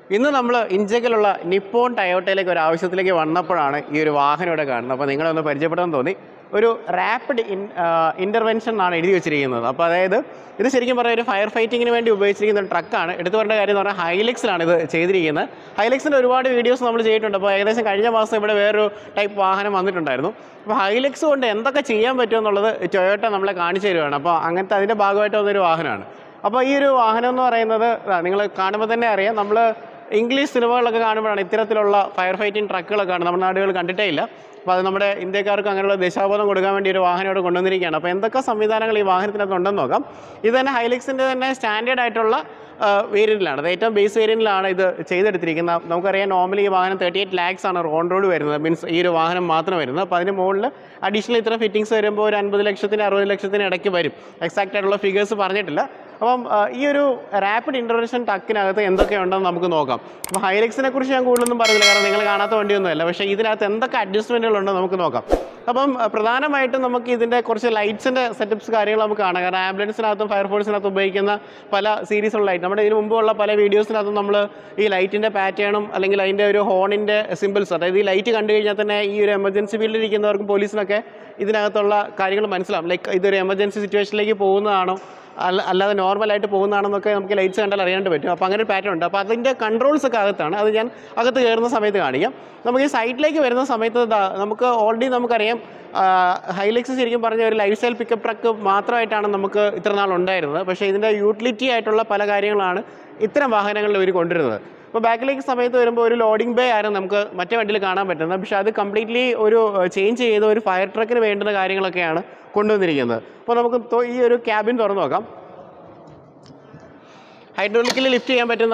ഇന്ന് നമ്മൾ ഇഞ്ചക്കലുള്ള നിപ്പോൺ ടയോട്ടയിലേക്ക് ഒരു ആവശ്യത്തിലേക്ക് വന്നപ്പോഴാണ് ഈ ഒരു വാഹനം ഇവിടെ കാണുന്നത്. അപ്പോൾ നിങ്ങളൊന്ന് പരിചയപ്പെടാൻ തോന്നി. ഒരു റാപ്പിഡ് ഇൻ്റർവെൻഷൻ എന്നാണ് എഴുതി വെച്ചിരിക്കുന്നത്. അപ്പോൾ അതായത് ഇത് ശരിക്കും പറഞ്ഞാൽ ഒരു ഫയർ ഫൈറ്റിങ്ങിന് വേണ്ടി ഉപയോഗിച്ചിരിക്കുന്ന ഒരു ട്രക്കാണ്. എടുത്തു പറയേണ്ട കാര്യം എന്ന് പറഞ്ഞാൽ ഹൈലക്സിലാണ് ഇത് ചെയ്തിരിക്കുന്നത്. ഹൈലക്സിൻ്റെ ഒരുപാട് വീഡിയോസ് നമ്മൾ ചെയ്തിട്ടുണ്ട്. അപ്പോൾ ഏകദേശം കഴിഞ്ഞ മാസം ഇവിടെ വേറൊരു ടൈപ്പ് വാഹനം വന്നിട്ടുണ്ടായിരുന്നു. അപ്പോൾ ഹൈലക്സ് കൊണ്ട് എന്തൊക്കെ ചെയ്യാൻ പറ്റുമെന്നുള്ളത് ടൊയോട്ട നമ്മളെ കാണിച്ചു തരുവാണ്. അപ്പോൾ അങ്ങനത്തെ അതിൻ്റെ ഭാഗമായിട്ട് വന്നൊരു വാഹനമാണ്. അപ്പോൾ ഈ ഒരു വാഹനം എന്ന് പറയുന്നത് നിങ്ങൾ കാണുമ്പോൾ തന്നെ അറിയാം, നമ്മൾ ഇംഗ്ലീഷ് സിനിമകളിലൊക്കെ കാണുമ്പോഴാണ് ഇത്തരത്തിലുള്ള ഫയർ ഫൈറ്റിംഗ് ട്രക്കുകളൊക്കെ ആണ് നമ്മുടെ നാടുകൾ കണ്ടിട്ടേ ഇല്ല. അപ്പോൾ അത് നമ്മുടെ ഇന്ത്യക്കാർക്ക് അങ്ങനെയുള്ള ദിശാബോധം കൊടുക്കാൻ വേണ്ടി ഒരു വാഹനം ഇവിടെ കൊണ്ടുവന്നിരിക്കുകയാണ്. അപ്പോൾ എന്തൊക്കെ സംവിധാനങ്ങൾ ഈ വാഹനത്തിനകത്ത് ഉണ്ടെന്ന് നോക്കാം. ഇത് തന്നെ ഹൈലക്സിൻ്റെ തന്നെ സ്റ്റാൻഡേർഡ് ആയിട്ടുള്ള വേരിയൻറ്റിലാണ്, അത് ഏറ്റവും ബേസ് വേരിയൻറ്റിലാണ് ഇത് ചെയ്തെടുത്തിരിക്കുന്നത്. നമുക്കറിയാം നോർമലി ഈ വാഹനം 38 lakhs ആണ് ഓൺ റോഡ് വരുന്നത്, മീൻസ് ഈ ഒരു വാഹനം മാത്രം വരുന്നത്. അപ്പോൾ അതിന് മുകളിൽ അഡീഷണൽ ഇത്ര ഫിറ്റിങ്സ് വരുമ്പോൾ ഒരു 50 ലക്ഷത്തിന് 60 ലക്ഷത്തിന് ഇടയ്ക്ക് വരും. എക്സാക്റ്റ് ആയിട്ടുള്ള ഫിഗേഴ്സ് പറഞ്ഞിട്ടില്ല. അപ്പം ഈ ഒരു റാപ്പിഡ് ഇൻ്റർവെൻഷൻ ട്രക്കിനകത്ത് എന്തൊക്കെയുണ്ടെന്ന് നമുക്ക് നോക്കാം. അപ്പോൾ ഹൈലക്സിനെ കുറിച്ച് ഞാൻ കൂടുതലൊന്നും പറയുന്നില്ല, കാരണം നിങ്ങൾ കാണാത്ത വണ്ടിയൊന്നുമല്ല. പക്ഷേ ഇതിനകത്ത് എന്തൊക്കെ അഡ്ജസ്റ്റ്മെൻറ്റുകളുണ്ടോ നമുക്ക് നോക്കാം. അപ്പം പ്രധാനമായിട്ടും നമുക്ക് ഇതിൻ്റെ കുറച്ച് ലൈറ്റ്സിൻ്റെ സെറ്റപ്സ് കാര്യങ്ങൾ നമുക്ക് കാണാം. കാരണം ആംബുലൻസിനകത്തും ഫയർഫോഴ്സിനകത്തും ഉപയോഗിക്കുന്ന പല സീരീസുള്ള ലൈറ്റ്, നമ്മുടെ ഇതിന് മുമ്പുള്ള പല വീഡിയോസിനകത്തും നമ്മൾ ഈ ലൈറ്റിൻ്റെ പാറ്റേണും അല്ലെങ്കിൽ അതിൻ്റെ ഒരു ഹോണിൻ്റെ സിമ്പിൾസ്, അതായത് ഈ ലൈറ്റ് കണ്ടു കഴിഞ്ഞാൽ തന്നെ ഈ ഒരു എമർജൻസി ഫീൽഡിൽ ഇരിക്കുന്നവർക്കും പോലീസിനൊക്കെ ഇതിനകത്തുള്ള കാര്യങ്ങൾ മനസ്സിലാവും. ലൈക്ക് ഇതൊരു എമർജൻസി സിറ്റുവേഷനിലേക്ക് പോകുന്നതാണോ അല്ലാതെ നോർമലായിട്ട് പോകുന്നതാണെന്നൊക്കെ നമുക്ക് ലൈറ്റ്സ് കണ്ടാൽ അറിയാണ്ട് പറ്റും. അപ്പോൾ അങ്ങനെ ഒരു പാറ്റേൺ ഉണ്ട്. അപ്പോൾ അതിൻ്റെ കൺട്രോൾസ് ഒക്കെ അകത്താണ്, അത് ഞാൻ അകത്ത് കയറുന്ന സമയത്ത് കാണിക്കാം. നമുക്ക് ഈ സൈഡിലേക്ക് വരുന്ന സമയത്ത് നമുക്ക് ഓൾറെഡി നമുക്കറിയാം ഹൈലക്സ് ശരിക്കും പറഞ്ഞ ഒരു ലൈഫ് സ്റ്റൈൽ പിക്കപ്പ് ട്രക്ക് മാത്രമായിട്ടാണ് നമുക്ക് ഇത്ര നാൾ ഉണ്ടായിരുന്നത്. പക്ഷേ ഇതിൻ്റെ യൂട്ടിലിറ്റി ആയിട്ടുള്ള പല കാര്യങ്ങളാണ് ഇത്തരം വാഹനങ്ങളിൽ ഇവർ കൊണ്ടുവരുന്നത്. അപ്പോൾ ബാക്കിലേക്ക് സമയത്ത് വരുമ്പോൾ ഒരു ലോഡിംഗ് ബേ ആയിരുന്നു നമുക്ക് മറ്റേ വണ്ടിയിൽ കാണാൻ പറ്റുന്നത്. പക്ഷേ അത് കംപ്ലീറ്റ്ലി ഒരു ചേഞ്ച് ചെയ്ത് ഒരു ഫയർ ട്രക്കിന് വേണ്ടുന്ന കാര്യങ്ങളൊക്കെയാണ് കൊണ്ടുവന്നിരിക്കുന്നത്. അപ്പോൾ നമുക്ക് ഈ ഒരു ക്യാബിൻ തുറന്നു നോക്കാം. ഹൈഡ്രോളിക്കലി ലിഫ്റ്റ് ചെയ്യാൻ പറ്റുന്ന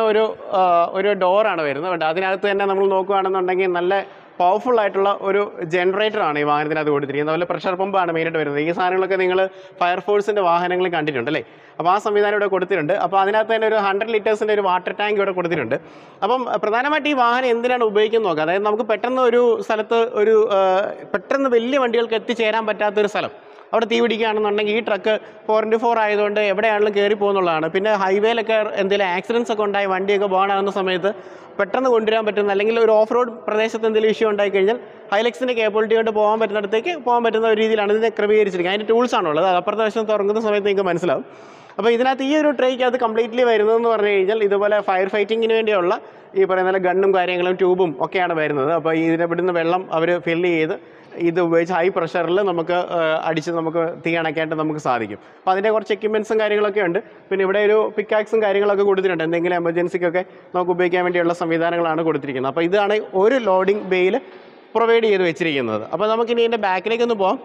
ഒരു ഡോറാണ് വരുന്നത്. അതിനകത്ത് തന്നെ നമ്മൾ നോക്കുകയാണെന്നുണ്ടെങ്കിൽ നല്ല പവർഫുൾ ആയിട്ടുള്ള ഒരു ജനറേറ്ററാണ് ഈ വാഹനത്തിനകത്ത് കൊടുത്തിരിക്കുന്നത്. അതുപോലെ പ്രഷർ പമ്പാണ് മെയിനായിട്ട് വരുന്നത്. ഈ സാധനങ്ങളൊക്കെ നിങ്ങൾ ഫയർഫോഴ്സിൻ്റെ വാഹനങ്ങളിൽ കണ്ടിട്ടുണ്ടല്ലേ. അപ്പോൾ ആ സംവിധാനം ഇവിടെ കൊടുത്തിട്ടുണ്ട്. അപ്പോൾ അതിനകത്ത് തന്നെ ഒരു 100 ലിറ്റേഴ്സിൻ്റെ ഒരു വാട്ടർ ടാങ്ക് ഇവിടെ കൊടുത്തിട്ടുണ്ട്. അപ്പം പ്രധാനമായിട്ട് ഈ വാഹനം എന്തിനാണ് ഉപയോഗിക്കുന്നത് നോക്കുക. അതായത് നമുക്ക് പെട്ടെന്ന് ഒരു സ്ഥലത്ത് പെട്ടെന്ന് വലിയ വണ്ടികൾക്ക് എത്തിച്ചേരാൻ പറ്റാത്തൊരു സ്ഥലം, അവിടെ തീ പിടിക്കുകയാണെന്നുണ്ടെങ്കിൽ ഈ ട്രക്ക് 4x4 ആയതുകൊണ്ട് എവിടെയാണെങ്കിലും കയറി പോകുന്നുള്ളതാണ്. പിന്നെ ഹൈവേയിലൊക്കെ എന്തെങ്കിലും ആക്സിഡൻസ് ഒക്കെ ഉണ്ടായി വണ്ടിയൊക്കെ ബേൺ ആകുന്ന സമയത്ത് പെട്ടെന്ന് കൊണ്ടുവരാൻ പറ്റുന്ന, അല്ലെങ്കിൽ ഒരു ഓഫ് റോഡ് പ്രദേശത്ത് എന്തെങ്കിലും ഇഷ്യൂ ഉണ്ടായി കഴിഞ്ഞാൽ ഹൈലക്സിൻ്റെ കേപ്പബിലിറ്റി കൊണ്ട് പോകാൻ പറ്റുന്നിടത്തേക്ക് പോകാൻ പറ്റുന്ന ഒരു രീതിയിലാണ് ഇതിനെ ക്രമീകരിച്ചിരിക്കുന്നത്. അതിൻ്റെ ടൂൾസാണുള്ളത്, അത് അപ്പുറത്തെ വശം തുറക്കുന്ന സമയത്ത് നിങ്ങൾക്ക് മനസ്സിലാവും. അപ്പോൾ ഇതിനകത്ത് ഈ ഒരു ട്രേക്ക് അത് കംപ്ലീറ്റ്ലി വരുന്നതെന്ന് പറഞ്ഞു കഴിഞ്ഞാൽ ഇതുപോലെ ഫയർ ഫൈറ്റിങ്ങിന് വേണ്ടിയുള്ള ഈ പറയുന്ന ഗണ്ണും കാര്യങ്ങളും ട്യൂബും ഒക്കെയാണ് വരുന്നത്. അപ്പോൾ ഇതിനെ വിടുന്ന വെള്ളം അവർ ഫില്ല് ചെയ്ത് ഇത് ഉപയോഗിച്ച് ഹൈ പ്രഷറിൽ നമുക്ക് അടിച്ച് നമുക്ക് തീ അണയ്ക്കാനായിട്ട് നമുക്ക് സാധിക്കും. അപ്പോൾ അതിൻ്റെ കുറച്ച് എക്യുപ്മെൻറ്റ്സും കാര്യങ്ങളൊക്കെ ഉണ്ട്. പിന്നെ ഇവിടെ ഒരു പിക്കാക്സും കാര്യങ്ങളൊക്കെ കൊടുത്തിട്ടുണ്ട്, എന്തെങ്കിലും എമർജൻസിക്കൊക്കെ നമുക്ക് ഉപയോഗിക്കാൻ വേണ്ടിയുള്ള സംവിധാനങ്ങളാണ് കൊടുത്തിരിക്കുന്നത്. അപ്പോൾ ഇതാണ് ഒരു ലോഡിംഗ് ബേയിൽ പ്രൊവൈഡ് ചെയ്ത് വെച്ചിരിക്കുന്നത്. അപ്പോൾ നമുക്കിനി ഇതിൻ്റെ ബാക്കിലേക്കൊന്ന് പോകാം.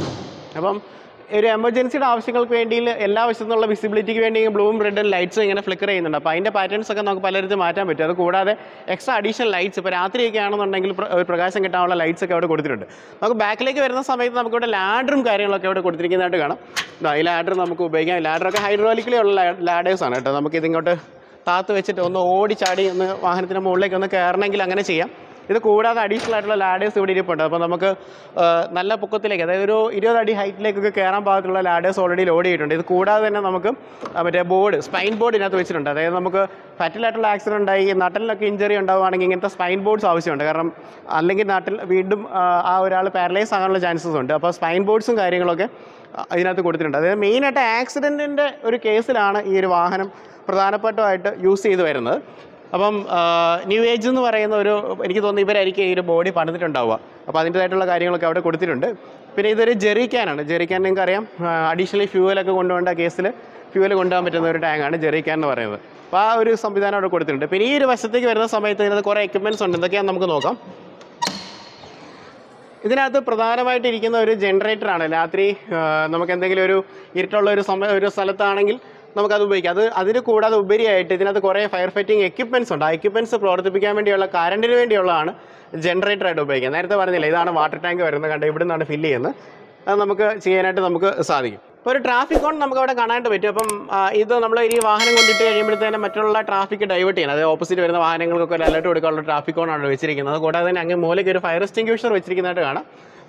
അപ്പം ഒരു എമർജൻസിയുടെ ആവശ്യങ്ങൾക്ക് വേണ്ടി എല്ലാ വശത്തു നിന്നുള്ള വിസിബിലിറ്റിക്ക് വേണ്ടി ബ്ലൂവും റെഡും ലൈറ്റ്സും ഇങ്ങനെ ഫ്ലിക്കർ ചെയ്യുന്നുണ്ട്. അപ്പോൾ അതിൻ്റെ പാറ്റേൺസ് ഒക്കെ നമുക്ക് പലയിടത്തും മാറ്റാൻ പറ്റും. അത് കൂടാതെ എക്സ്ട്രാ അഡീഷണൽ ലൈറ്റ്സ്, ഇപ്പോൾ രാത്രിയൊക്കെ ആണെന്നുണ്ടെങ്കിൽ ഒരു പ്രകാശം കിട്ടാനുള്ള ലൈറ്റ്സ് ഒക്കെ അവിടെ കൊടുത്തിട്ടുണ്ട്. നമുക്ക് ബാക്കിലേക്ക് വരുന്ന സമയത്ത് നമുക്കിവിടെ ലാഡറും കാര്യങ്ങളൊക്കെ അവിടെ കൊടുത്തിരിക്കുന്നതായിട്ട് കാണാം. ഈ ലാഡർ നമുക്ക് ഉപയോഗിക്കാം. ലാഡറൊക്കെ ഹൈഡ്രോളിക്കലി ഉള്ള ലാഡേഴ്സാണ് കേട്ടോ. നമുക്കിതിങ്ങോട്ട് താത്ത് വെച്ചിട്ട് ഒന്ന് ഓടിച്ചാടി ഒന്ന് വാഹനത്തിൻ്റെ മുകളിലേക്ക് ഒന്ന് കയറണമെങ്കിൽ അങ്ങനെ ചെയ്യാം. ഇത് കൂടാതെ അഡീഷണൽ ആയിട്ടുള്ള ലാഡേഴ്സ് ഇവിടെ ഇരിപ്പുണ്ട്. അപ്പോൾ നമുക്ക് നല്ല പൊക്കത്തിലേക്ക്, അതായത് ഒരു 20 അടി ഹൈറ്റിലേക്കൊക്കെ കയറാൻ പാകത്തുള്ള ലാഡേഴ്സ് ഓൾറെഡി ലോഡ് ചെയ്തിട്ടുണ്ട്. ഇത് കൂടാതെ തന്നെ നമുക്ക് മറ്റേ സ്പൈൻ ബോർഡ് ഇതിനകത്ത് വെച്ചിട്ടുണ്ട്. അതായത് നമുക്ക് ഫാറ്റലായിട്ടുള്ള ആക്സിഡൻ്റ് ഉണ്ടായി നട്ടലിനൊക്കെ ഇഞ്ചറി ഉണ്ടാവുകയാണെങ്കിൽ ഇങ്ങനത്തെ സ്പൈൻ ബോർഡ്സ് ആവശ്യമുണ്ട്. കാരണം അല്ലെങ്കിൽ നട്ടിൽ വീണ്ടും ആ ഒരാൾ പാരലൈസ് ആകാനുള്ള ചാൻസസ് ഉണ്ട്. അപ്പോൾ സ്പൈൻ ബോർഡ്സും കാര്യങ്ങളൊക്കെ ഇതിനകത്ത് കൊടുത്തിട്ടുണ്ട്. അതായത് മെയിനായിട്ട് ആക്സിഡൻറ്റിൻ്റെ ഒരു കേസിലാണ് ഈ ഒരു വാഹനം പ്രധാനപ്പെട്ടതായിട്ട് യൂസ് ചെയ്ത് വരുന്നത്. അപ്പം ന്യൂ ഏജ് എന്ന് പറയുന്ന എനിക്ക് തോന്നുന്നു ഇവരായിരിക്കും ഈ ഒരു ബോഡി പണിതിട്ടുണ്ടാവുക. അപ്പോൾ അതിൻ്റേതായിട്ടുള്ള കാര്യങ്ങളൊക്കെ അവിടെ കൊടുത്തിട്ടുണ്ട്. പിന്നെ ഇതൊരു ജെറി ക്യാനാണ്. ജെറി ക്യാൻ നിങ്ങൾക്കറിയാം, അഡീഷണലി ഫ്യൂവലൊക്കെ കൊണ്ടുപോകേണ്ട കേസിൽ ഫ്യൂവൽ കൊണ്ടുപോകാൻ പറ്റുന്ന ഒരു ടാങ്കാണ് ജെറി ക്യാൻ എന്ന് പറയുന്നത്. അപ്പോൾ ആ ഒരു സംവിധാനം അവിടെ കൊടുത്തിട്ടുണ്ട്. പിന്നെ ഈ ഒരു വശത്തേക്ക് വരുന്ന സമയത്ത് ഇതിനകത്ത് കുറേ എക്യുപ്മെൻറ്റ്സ് ഉണ്ട്. എന്തൊക്കെയാണെന്ന് നമുക്ക് നോക്കാം. ഇതിനകത്ത് പ്രധാനമായിട്ട് ഇരിക്കുന്ന ഒരു ജനറേറ്ററാണ്. രാത്രി നമുക്ക് എന്തെങ്കിലും ഒരു ഇരുട്ടുള്ള ഒരു സ്ഥലത്താണെങ്കിൽ നമുക്കത് ഉപയോഗിക്കാം. അതിന് കൂടാതെ ഉപരിയായിട്ട് ഇതിനകത്ത് കുറേ ഫയർ ഫൈറ്റിംഗ് എക്യുപ്മെൻറ്റ്സ് ഉണ്ട്. ആ എക്യുപ്മെൻറ്റ്സ് പ്രവർത്തിപ്പിക്കാൻ വേണ്ടിയുള്ള കറണ്ടിന് വേണ്ടിയുള്ളതാണ് ജനറേറ്ററായിട്ട് ഉപയോഗിക്കുക. നേരത്തെ പറഞ്ഞില്ല, ഇതാണ് വാട്ടർ ടാങ്ക് വരുന്നത്, കണ്ട് ഇവിടെ നിന്നാണ് ഫില്ല് ചെയ്യുന്നത്. അത് നമുക്ക് ചെയ്യാനായിട്ട് നമുക്ക് സാധിക്കും. ഇപ്പോൾ ഒരു ട്രാഫിക് ഓൺ നമുക്ക് അവിടെ കാണാനായിട്ട് പറ്റും. അപ്പം ഇത് നമ്മൾ ഈ വാഹനം കൊണ്ടിട്ട് കഴിയുമ്പോഴത്തേനും മറ്റുള്ള ട്രാഫിക് ഡൈവേർട്ട് ചെയ്യണം. അതായത് ഓപ്പോസിറ്റ് വരുന്ന വാഹനങ്ങൾക്കൊക്കെ ഒരു അലർട്ട് കൊടുക്കാനുള്ള ട്രാഫിക് ഓൺ ആണ് വെച്ചിരിക്കുന്നത്. കൂടാതെ തന്നെ അങ്ങ് മൂലയ്ക്ക് ഒരു ഫയർ എക്സ്റ്റിങ്ക്യൂഷർ വെച്ചിരിക്കുന്നതായിട്ട് കാണാം.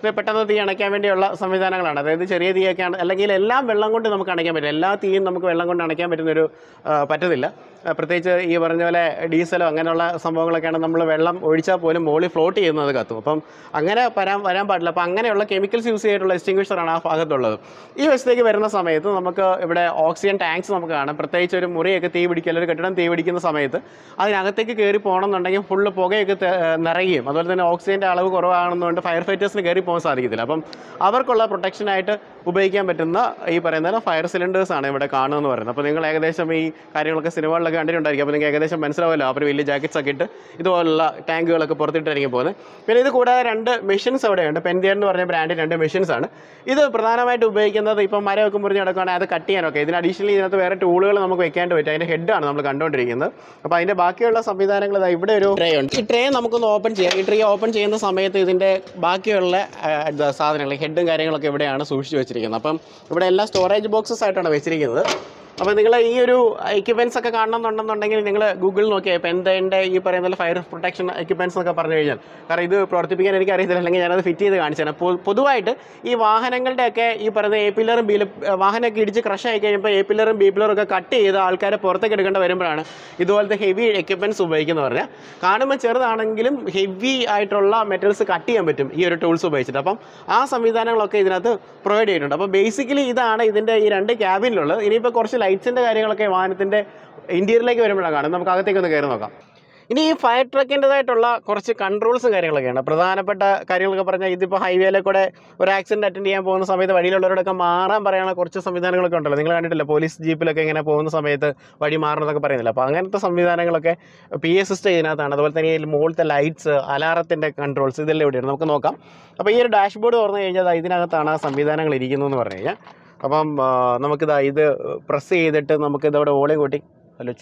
ഇത് പെട്ടെന്ന് തീ അണയ്ക്കാൻ വേണ്ടിയുള്ള സംവിധാനങ്ങളാണ്. അതായത് ചെറിയ തീയൊക്കെയാണ്, അല്ലെങ്കിൽ എല്ലാം വെള്ളം കൊണ്ട് നമുക്ക് അണയ്ക്കാൻ പറ്റില്ല. എല്ലാ തീയും നമുക്ക് വെള്ളം കൊണ്ട് അണയ്ക്കാൻ പറ്റത്തില്ല. പ്രത്യേകിച്ച് ഈ പറഞ്ഞ പോലെ ഡീസലോ അങ്ങനെയുള്ള സംഭവങ്ങളൊക്കെയാണ് നമ്മൾ വെള്ളം ഒഴിച്ചാൽ പോലും മുകളിൽ ഫ്ലോട്ട് ചെയ്യുന്നത് കത്തും. അപ്പം അങ്ങനെ വരാൻ പാടില്ല. അപ്പോൾ അങ്ങനെയുള്ള കെമിക്കൽസ് യൂസ് ചെയ്തിട്ടുള്ള എക്സ്റ്റിങ്ക്വിഷറാണ് ആ ഭാഗത്തുള്ളത്. ഈ വശത്തേക്ക് വരുന്ന സമയത്ത് നമുക്ക് ഇവിടെ ഓക്സിജൻ ടാങ്ക്സ് നമുക്ക് കാണാം. പ്രത്യേകിച്ച് ഒരു മുറിയൊക്കെ തീ പിടിക്കുക, അല്ലെങ്കിൽ കെട്ടിടം തീ പിടിക്കുന്ന സമയത്ത് അതിനകത്തേക്ക് കയറി പോകണമെന്നുണ്ടെങ്കിൽ ഫുള്ള് പുകയൊക്കെ നിറയുകയും അതുപോലെ തന്നെ ഓക്സിജൻ്റെ അളവ് കുറവാണെന്നുകൊണ്ട് ഫയർ ഫൈറ്റേഴ്സിന് കയറി പോകാൻ സാധിക്കത്തില്ല. അപ്പം അവർക്കുള്ള പ്രൊട്ടക്ഷനായിട്ട് ഉപയോഗിക്കാൻ പറ്റുന്ന ഈ പറയുന്ന ഫയർ സിലിണ്ടേഴ്സാണ് ഇവിടെ കാണുമെന്ന് പറയുന്നത്. അപ്പോൾ നിങ്ങൾ ഏകദേശം ഈ കാര്യങ്ങളൊക്കെ സിനിമകളിലൊക്കെ കണ്ടിട്ടുണ്ടായിരിക്കും. അപ്പോൾ നിങ്ങൾക്ക് ഏകദേശം മനസ്സിലാവുമല്ലോ. അവർ വലിയ ജാക്കറ്റ്സ് ഒക്കെ ഇട്ട് ഇതുപോലുള്ള ടാങ്കുകളൊക്കെ പുറത്തിട്ടായിരിക്കും പോകുന്നത്. പിന്നെ ഇത് കൂടാതെ 2 മെഷീൻസ് അവിടെയുണ്ട്. പെൻഡിയർ എന്ന് പറഞ്ഞ ബ്രാൻഡ് 2 മെഷീൻസാണ്. ഇത് പ്രധാനമായിട്ട് ഉപയോഗിക്കുന്നത് ഇപ്പം മരമൊക്കെ മുറിഞ്ഞ് കിടക്കുകയാണെങ്കിൽ അത് കട്ട് ചെയ്യാനൊക്കെ. ഇതിന് അഡീഷണലി ഇതിനകത്ത് വേറെ ടൂളുകൾ നമുക്ക് വെക്കാണ്ട് പറ്റും. അതിൻ്റെ ഹെഡാണ് നമ്മൾ കണ്ടുകൊണ്ടിരിക്കുന്നത്. അപ്പോൾ അതിൻ്റെ ബാക്കിയുള്ള സംവിധാനങ്ങൾ ഇവിടെ ഒരു ട്രേ ഉണ്ട്. ഈ ട്രേ നമുക്കൊന്ന് ഓപ്പൺ ചെയ്യാം. ഈ ട്രേ ഓപ്പൺ ചെയ്യുന്ന സമയത്ത് ഇതിൻ്റെ ബാക്കിയുള്ള സാധനങ്ങൾ, ഹെഡും കാര്യങ്ങളൊക്കെ ഇവിടെയാണ് സൂക്ഷിച്ച് വെച്ചിരിക്കുന്നത്. അപ്പം ഇവിടെ എല്ലാം സ്റ്റോറേജ് ബോക്സസ് ആയിട്ടാണ് വെച്ചിരിക്കുന്നത്. അപ്പോൾ നിങ്ങൾ ഈ ഒരു എക്യുപ്മെൻറ്റ്സ് ഒക്കെ കാണണമെന്നുണ്ടെന്നുണ്ടെങ്കിൽ നിങ്ങൾ ഗൂഗിളിൽ നോക്കിയാൽ ഇപ്പോൾ എൻ്റെ ഈ പറയുന്ന ഫയർ പ്രൊട്ടക്ഷൻ എക്യുപ്മെൻറ്റ്സ് എന്നൊക്കെ പറഞ്ഞു കഴിഞ്ഞാൽ, കാരണം ഇത് പ്രവർത്തിപ്പിക്കാൻ എനിക്ക് അറിയത്തില്ല, അല്ലെങ്കിൽ ഞാനത് ഫിറ്റ് ചെയ്ത് കാണിച്ചാണ്. പൊതുവായിട്ട് ഈ വാഹനങ്ങളുടെയൊക്കെ ഈ പറയുന്ന എ പില്ലറും ബി വാഹനമൊക്കെ ഇടിച്ച് ക്രഷ് ആയി കഴിയുമ്പോൾ എ പില്ലറും ബി പില്ലറും ഒക്കെ കട്ട് ചെയ്ത് ആൾക്കാരെ പുറത്തേക്ക് എടുക്കേണ്ട വരുമ്പോഴാണ് ഇതുപോലത്തെ ഹെവി എക്യുപ്മെൻറ്റ്സ് ഉപയോഗിക്കുന്നത് പറഞ്ഞാൽ. കാണുമ്പോൾ ചെറുതാണെങ്കിലും ഹെവി ആയിട്ടുള്ള മെറ്റൽസ് കട്ട് ചെയ്യാൻ പറ്റും ഈ ഒരു ടൂൾസ് ഉപയോഗിച്ചിട്ട്. അപ്പം ആ സംവിധാനങ്ങളൊക്കെ ഇതിനകത്ത് പ്രൊവൈഡ് ചെയ്തിട്ടുണ്ട്. അപ്പോൾ ബേസിക്കലി ഇതാണ് ഇതിൻ്റെ ഈ 2 ക്യാബിനിലുള്ളത്. ഇനിയിപ്പോൾ കുറച്ച് ലൈറ്റ്സിൻ്റെ കാര്യങ്ങളൊക്കെ വാഹനത്തിൻ്റെ ഇൻറ്റീരിയറിലേക്ക് വരുമ്പോഴാണ് കാണുന്നത്. നമുക്ക് അകത്തേക്കൊന്ന് കയറി നോക്കാം. ഇനി ഈ ഫയർ ട്രക്കിൻ്റെതായിട്ടുള്ള കുറച്ച് കൺട്രോൾസും കാര്യങ്ങളൊക്കെയാണ്. പ്രധാനപ്പെട്ട കാര്യങ്ങളൊക്കെ പറഞ്ഞാൽ ഇതിപ്പോൾ ഹൈവേയിലെ കൂടെ ഒരു ആക്സിഡൻറ്റ് അറ്റൻഡ് ചെയ്യാൻ പോകുന്ന സമയത്ത് വഴിയിലുള്ളവരോടൊക്കെ മാറാൻ പറയാനുള്ള കുറച്ച് സംവിധാനങ്ങളൊക്കെ ഉണ്ടല്ലോ. നിങ്ങൾ കണ്ടിട്ടില്ല, പോലീസ് ജീപ്പിലൊക്കെ ഇങ്ങനെ പോകുന്ന സമയത്ത് വഴി മാറണമെന്നൊക്കെ പറയുന്നില്ല. അപ്പോൾ അങ്ങനത്തെ സംവിധാനങ്ങളൊക്കെ PA സിസ്റ്റം ഇതിനകത്താണ്. അതുപോലെ തന്നെ ഈ മുകളിലത്തെ ലൈറ്റ്സ്, അലാറത്തിൻ്റെ കൺട്രോൾസ് ഇതെല്ലാം ഇവിടെയാണ്. നമുക്ക് നോക്കാം. അപ്പോൾ ഈ ഒരു ഡാഷ്ബോർഡ് തുറന്നു കഴിഞ്ഞാൽ ഇതിനകത്താണ് ആ സംവിധാനങ്ങൾ ഇരിക്കുന്നതെന്ന് പറഞ്ഞു കഴിഞ്ഞാൽ. അപ്പം നമുക്കിതാ ഇത് പ്രസ് ചെയ്തിട്ട് നമുക്കിതവിടെ ഓളയും കൂട്ടി ഹലോ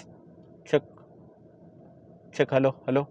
ചെക്ക് ഹലോ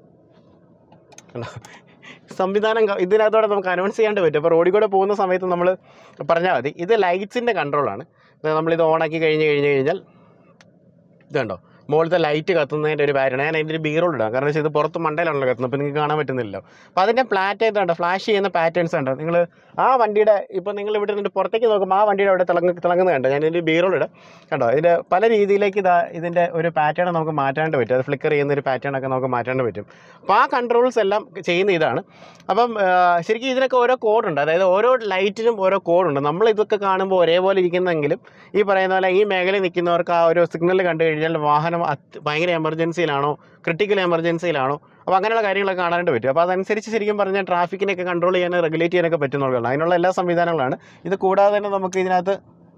സംവിധാനം ഇതിനകത്തോടെ നമുക്ക് അനൗൺസ് ചെയ്യാണ്ട് പറ്റും. അപ്പോൾ റോഡിൽ കൂടെ പോകുന്ന സമയത്ത് നമ്മൾ പറഞ്ഞാൽ മതി. ഇത് ലൈറ്റ്സിൻ്റെ കൺട്രോളാണ്. നമ്മളിത് ഓണാക്കി കഴിഞ്ഞാൽ ഇതുണ്ടോ, മുകളിലത്തെ ലൈറ്റ് കത്തുന്നതിൻ്റെ ഒരു കാര്യമാണ്. ഞാൻ അതിൻ്റെ ഒരു ബീറോൾ ഇടാം, കാരണം വെച്ചാൽ ഇത് പുറത്ത് മണ്ടയിലാണല്ലോ കത്തുന്നത്. അപ്പോൾ നിങ്ങൾക്ക് കാണാൻ പറ്റുന്നില്ലല്ലോ. അപ്പോൾ അതിൻ്റെ പ്ലാറ്റായിട്ട് ഫ്ലാഷ് ചെയ്യുന്ന പാറ്റേൺസ് ഉണ്ട്. നിങ്ങൾ ആ വണ്ടിയുടെ ഇപ്പോൾ നിങ്ങൾ ഇവിടെ നിന്ന് പുറത്തേക്ക് നോക്കുമ്പോൾ ആ വണ്ടിയുടെ അവിടെ തിളങ്ങുന്നത് കണ്ടോ. ഞാനിതിൻ്റെ ബീറോൾ ഇടാം കണ്ടോ. ഇതിൻ്റെ പല രീതിയിലേക്ക് ഇതിൻ്റെ ഒരു പാറ്റേൺ നമുക്ക് മാറ്റാണ്ട് പറ്റും. അത് ഫ്ലിക്കർ ചെയ്യുന്ന ഒരു പാറ്റേണൊക്കെ നമുക്ക് മാറ്റാണ്ട് പറ്റും. അപ്പോൾ ആ കൺട്രോൾസ് എല്ലാം ചെയ്യുന്ന ഇതാണ്. അപ്പം ശരിക്കും ഇതിനൊക്കെ ഓരോ കോഡുണ്ട്. അതായത് ഓരോ ലൈറ്റിനും ഓരോ കോഡുണ്ട്. നമ്മൾ ഇതൊക്കെ കാണുമ്പോൾ ഒരേപോലെ ഇരിക്കുന്നെങ്കിലും ഈ പറയുന്ന പോലെ ഈ മേഖലയിൽ നിൽക്കുന്നവർക്ക് ആ ഒരു സിഗ്നൽ കണ്ടു കഴിഞ്ഞാൽ വാഹനം ഭയങ്കര എമർജൻസിയിലാണോ, ക്രിട്ടിക്കൽ എമർജൻസിയിലാണോ, അപ്പോൾ അങ്ങനെയുള്ള കാര്യങ്ങളൊക്കെ കാണാനായിട്ട് പറ്റും. അപ്പോൾ അതനുസരിച്ച് ശരിക്കും പറഞ്ഞാൽ ട്രാഫിക്കിനെയൊക്കെ കൺട്രോൾ ചെയ്യാൻ, റെഗുലേറ്റ് ചെയ്യാനൊക്കെ പറ്റുന്നതാണ്. അതിനുള്ള എല്ലാ സംവിധാനങ്ങളാണ്. ഇത് കൂടാതെ തന്നെ നമുക്ക് ഇതിനകത്ത്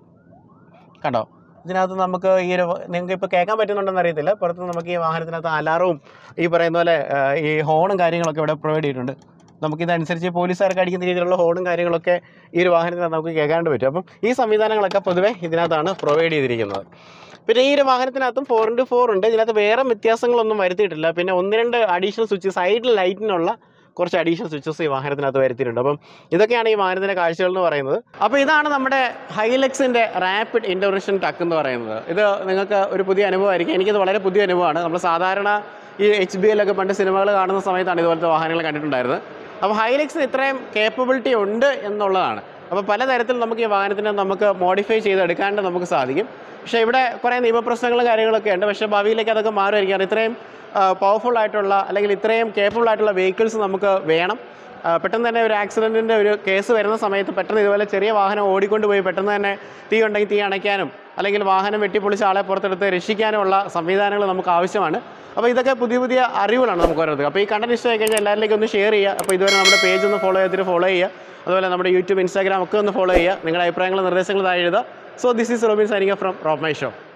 കണ്ടോ, ഇതിനകത്ത് നമുക്ക് ഈ ഒരു നിങ്ങൾക്ക് ഇപ്പോൾ കേൾക്കാൻ പറ്റുന്നുണ്ടെന്ന് അറിയത്തില്ല, പുറത്ത് നമുക്ക് ഈ വാഹനത്തിനകത്ത് അലാറവും ഈ പറയുന്ന പോലെ ഈ ഹോണും കാര്യങ്ങളൊക്കെ ഇവിടെ പ്രൊവൈഡ് ചെയ്തിട്ടുണ്ട്. നമുക്കിതനുസരിച്ച് പോലീസുകാർക്ക് അടിക്കുന്ന രീതിയിലുള്ള ഹോണും കാര്യങ്ങളൊക്കെ ഈ ഒരു വാഹനത്തിനകത്ത് നമുക്ക് കേൾക്കാണ്ട് പറ്റും. അപ്പം ഈ സംവിധാനങ്ങളൊക്കെ പൊതുവെ ഇതിനകത്താണ് പ്രൊവൈഡ് ചെയ്തിരിക്കുന്നത്. പിന്നെ ഈ ഒരു വാഹനത്തിനകത്തും 4x4 ഉണ്ട്. ഇതിനകത്ത് വേറെ വ്യത്യാസങ്ങളൊന്നും വരുത്തിയിട്ടില്ല. പിന്നെ 1-2 അഡീഷണൽ സ്വിച്ച്, സൈഡിൽ ലൈറ്റിനുള്ള കുറച്ച് അഡീഷണൽ സ്വിച്ചസ് ഈ വാഹനത്തിനകത്ത് വരുത്തിയിട്ടുണ്ട്. അപ്പം ഇതൊക്കെയാണ് ഈ വാഹനത്തിൻ്റെ കാഴ്ചകൾ എന്ന് പറയുന്നത്. അപ്പോൾ ഇതാണ് നമ്മുടെ ഹൈലക്സിൻ്റെ റാപ്പിഡ് ഇൻ്റർവെൻഷൻ ടക്ക് എന്ന് പറയുന്നത്. ഇത് നിങ്ങൾക്ക് ഒരു പുതിയ അനുഭവമായിരിക്കും. എനിക്കിത് വളരെ പുതിയ അനുഭവമാണ്. നമ്മൾ സാധാരണ ഈ HBL ഒക്കെ പണ്ട് സിനിമകൾ കാണുന്ന സമയത്താണ് ഇതുപോലത്തെ വാഹനങ്ങൾ കണ്ടിട്ടുണ്ടായിരുന്നത്. അപ്പോൾ ഹൈലക്സിന് ഇത്രയും കേപ്പബിലിറ്റി ഉണ്ട് എന്നുള്ളതാണ്. അപ്പോൾ പലതരത്തിൽ നമുക്ക് ഈ വാഹനത്തിനെ നമുക്ക് മോഡിഫൈ ചെയ്തെടുക്കാണ്ട് നമുക്ക് സാധിക്കും. പക്ഷേ ഇവിടെ കുറേ നിയമപ്രശ്നങ്ങളും കാര്യങ്ങളൊക്കെ ഉണ്ട്. പക്ഷേ ഭാവിയിലേക്ക് അതൊക്കെ മാറുമായിരിക്കും. ഇത്രയും പവർഫുൾ ആയിട്ടുള്ള അല്ലെങ്കിൽ ഇത്രയും കേപ്പബിൾ ആയിട്ടുള്ള വെഹിക്കിൾസ് നമുക്ക് വേണം. പെട്ടെന്ന് തന്നെ ഒരു ആക്സിഡൻറ്റിൻ്റെ ഒരു കേസ് വരുന്ന സമയത്ത് പെട്ടെന്ന് ഇതുപോലെ ചെറിയ വാഹനം ഓടിക്കൊണ്ട് പോയി പെട്ടെന്ന് തന്നെ തീ ഉണ്ടെങ്കിൽ തീ അണയ്ക്കാനും അല്ലെങ്കിൽ വാഹനം വെട്ടിപ്പൊളിച്ച് ആളെ പുറത്തെടുത്ത് രക്ഷിക്കാനുമുള്ള സംവിധാനങ്ങൾ നമുക്ക് ആവശ്യമാണ്. അപ്പോൾ ഇതൊക്കെ പുതിയ പുതിയ അറിവുകളാണ് നമുക്ക് ഓരോരുത്തർക്ക്. അപ്പോൾ ഈ കണ്ടന്റ് ഇഷ്ടമായി കഴിഞ്ഞാൽ എല്ലാവരിലേക്കും ഒന്ന് ഷെയർ ചെയ്യുക. അപ്പോൾ ഇതുവരെ നമ്മുടെ പേജ് ഒന്ന് ഫോളോ ചെയ്യുക. അതുപോലെ നമ്മുടെ യൂട്യൂബ്, ഇൻസ്റ്റാഗ്രാം ഒക്കെ ഒന്ന് ഫോളോ ചെയ്യുക. നിങ്ങളുടെ അഭിപ്രായങ്ങളും നിർദ്ദേശങ്ങളും താഴെ എഴുതുക. So this is Robin signing from Rob my show.